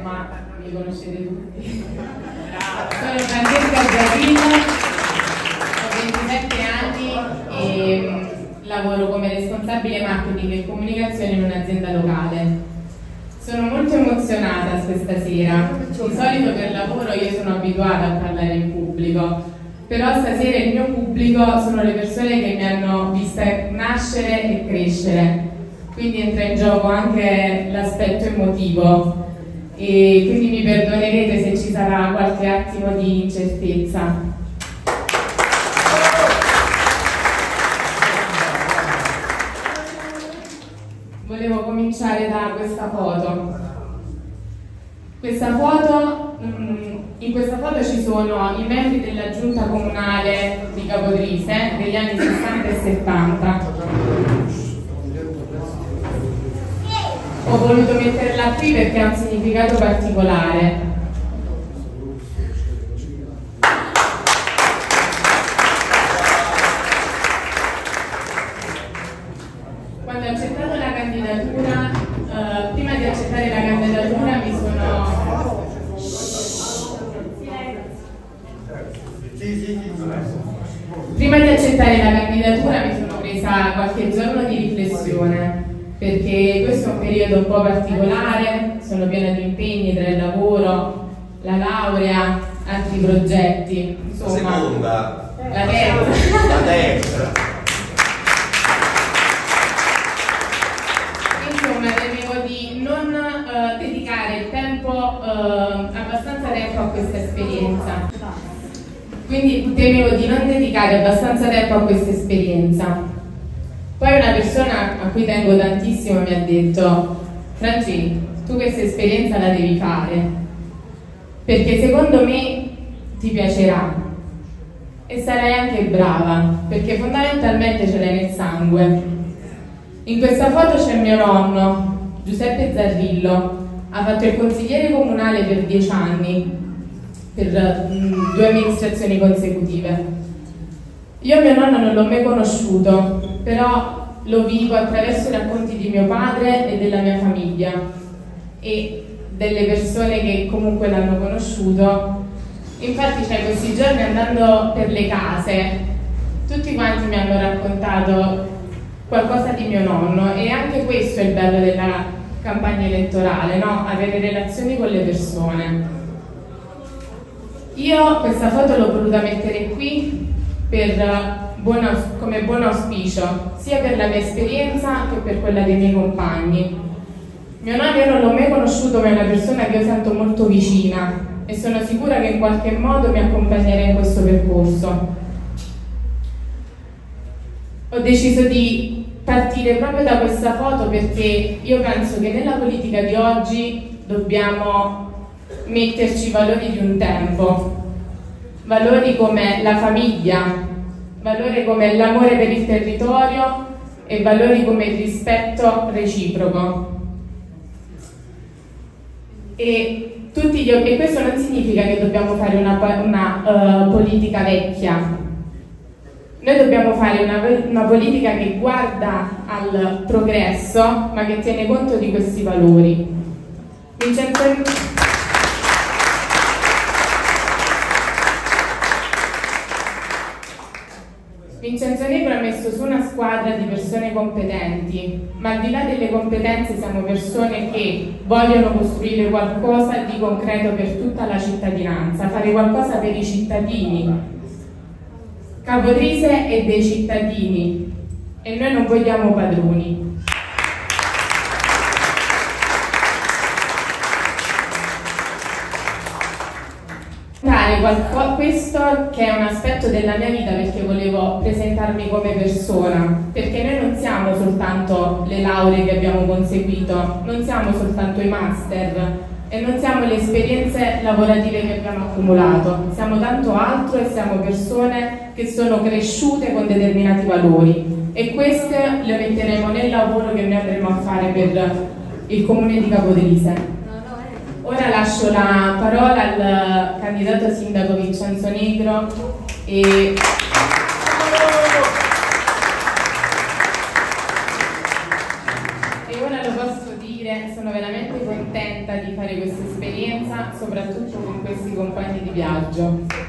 ma mi conoscete tutti. Sono Francesca Giardino, ho 27 anni e lavoro come responsabile marketing e comunicazione in un'azienda locale. Sono molto emozionata questa sera. Di solito per lavoro io sono abituata a parlare in pubblico, però stasera il mio pubblico sono le persone che mi hanno vista nascere e crescere, quindi entra in gioco anche l'aspetto emotivo e quindi mi perdonerete se ci sarà qualche attimo di incertezza. Volevo cominciare da questa foto. In questa foto ci sono i membri della giunta comunale di Capodrise degli anni 60 e 70. Ho voluto metterla qui perché ha un significato particolare. Quando ho accettato la candidatura, prima di accettare la candidatura mi sono... Prima di accettare la candidatura mi sono presa qualche giorno di riflessione, perché questo è un periodo un po' particolare, sono piena di impegni tra il lavoro, la laurea, altri progetti, insomma... La seconda. La terza. La terza. Temevo di non dedicare il tempo, abbastanza tempo a questa esperienza. Quindi temevo di non dedicare abbastanza tempo a questa esperienza. Poi una persona a cui tengo tantissimo mi ha detto: Franci, tu questa esperienza la devi fare, perché secondo me ti piacerà e sarai anche brava, perché fondamentalmente ce l'hai nel sangue. In questa foto c'è mio nonno, Giuseppe Zarrillo, ha fatto il consigliere comunale per 10 anni, per 2 amministrazioni consecutive. Io mio nonno non l'ho mai conosciuto, però lo vivo attraverso i racconti di mio padre e della mia famiglia e delle persone che comunque l'hanno conosciuto. Infatti questi giorni andando per le case, tutti quanti mi hanno raccontato qualcosa di mio nonno e anche questo è il bello della campagna elettorale, no? Avere relazioni con le persone. Io questa foto l'ho voluta mettere qui come buon auspicio, sia per la mia esperienza che per quella dei miei compagni. Mio nonno io non l'ho mai conosciuto, ma è una persona che io sento molto vicina e sono sicura che in qualche modo mi accompagnerà in questo percorso. Ho deciso di partire proprio da questa foto perché io penso che nella politica di oggi dobbiamo metterci i valori di un tempo, valori come la famiglia, valori come l'amore per il territorio e valori come il rispetto reciproco. E questo non significa che dobbiamo fare una politica vecchia. Noi dobbiamo fare una politica che guarda al progresso, ma che tiene conto di questi valori. Vincenzo Negro ha messo su una squadra di persone competenti, ma al di là delle competenze siamo persone che vogliono costruire qualcosa di concreto per tutta la cittadinanza, fare qualcosa per i cittadini. Capodrise è dei cittadini e noi non vogliamo padroni. Questo che è un aspetto della mia vita perché volevo presentarmi come persona, perché noi non siamo soltanto le lauree che abbiamo conseguito, non siamo soltanto i master e non siamo le esperienze lavorative che abbiamo accumulato, siamo tanto altro e siamo persone che sono cresciute con determinati valori e queste le metteremo nel lavoro che noi andremo a fare per il comune di Capodrise. Ora lascio la parola al candidato sindaco Vincenzo Negro e ora lo posso dire dire, sono veramente contenta di fare questa esperienza, soprattutto con questi compagni di viaggio.